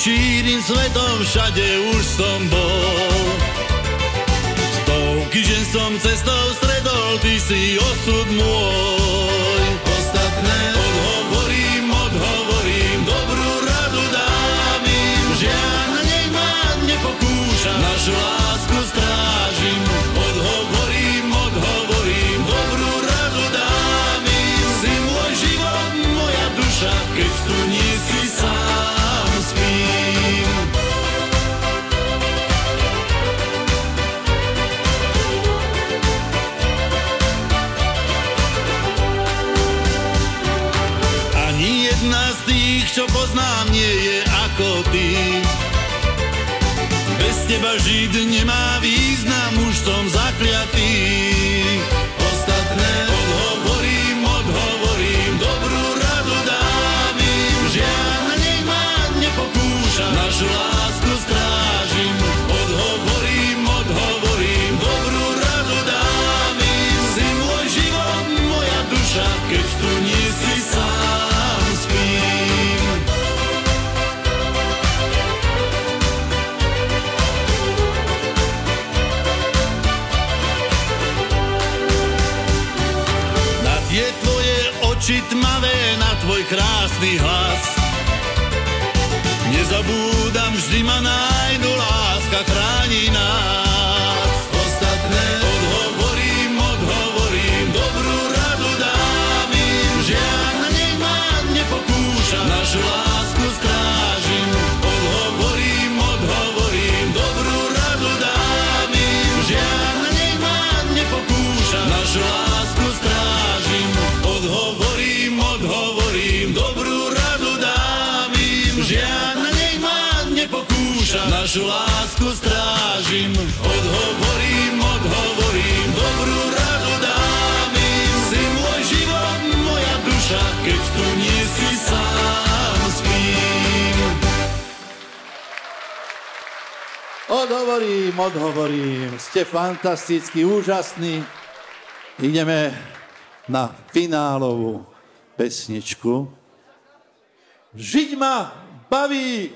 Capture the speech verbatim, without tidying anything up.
šírim svetom, všade už som bol. Stovky žen som cestou stretol, ty si osud môj. Ostatné odhovorím, odhovorím, dobrú radu dám im. Žiadna nech ma nepokúša, našu lásku strážim. Odhovorím, odhovorím, dobrú radu dám im. Si môj život, moja duša, keď tu nie si sám, spím. Ani jedna z tých, čo poznám, nie je ako ty. Bez teba žiť nemá význam, už som zakliatý. Ostatné odhovorím, odhovorím, dobrú radu dám im. Žiadna nech ma nepokúša, našu lásku strážim. Odhovorím, odhovorím, dobrú radu dám im. Si môj život, moja duša, keď tu nie si sám, spím. Na tie tvoje oči tmavé, na tvoj krásny hlas nezabúdam, vždy ma nájdu, láska chráni nás. Ostatné odhovorím, odhovorím, dobrú radu dám im. Žiadna nech ma nepokúša, našu lásku strážim. Odhovorím, odhovorím, dobrú radu dám im. Žiadna nech ma nepokúša, našu lásku strážim. Odhovorím, odhovorím, dobrú radu dám im. Žiadna nech ma nepokúša, našu lásku strážim. Odhovorím, odhovorím, dobrú radu dám im. Si môj život, moja duša, keď tu nie si sám, spím. Odhovorím, odhovorím, ste fantastickí, úžasní. Ideme na finálovú pesničku. Žiť ma baví.